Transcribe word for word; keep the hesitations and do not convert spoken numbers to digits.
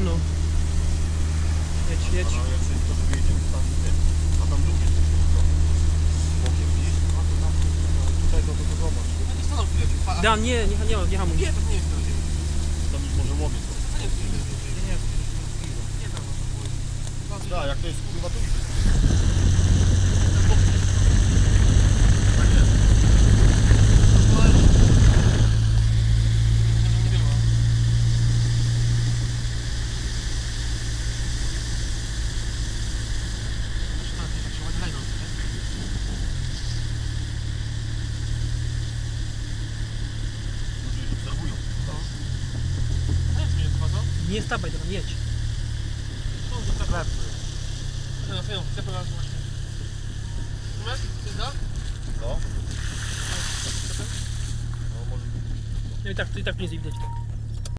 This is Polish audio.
No. Jedź, jedź. A jak sobie to wyjedziemy tam, nie? A tam drugi bokiem, widzisz? A to tam, tutaj to, to, to zobacz. No nie stanął chwilę. Pa- Dan, nie, nie, nie, nie hamuj. Nie, to nie jest to. Tam już może łowiec. To nie jest to. Nie, nie, Nie tam na to było. tak, jak to jest kurwa to już jest. Nie stawaj, Dan, jedź. No. No może... No i tak, i tak nie widać tak.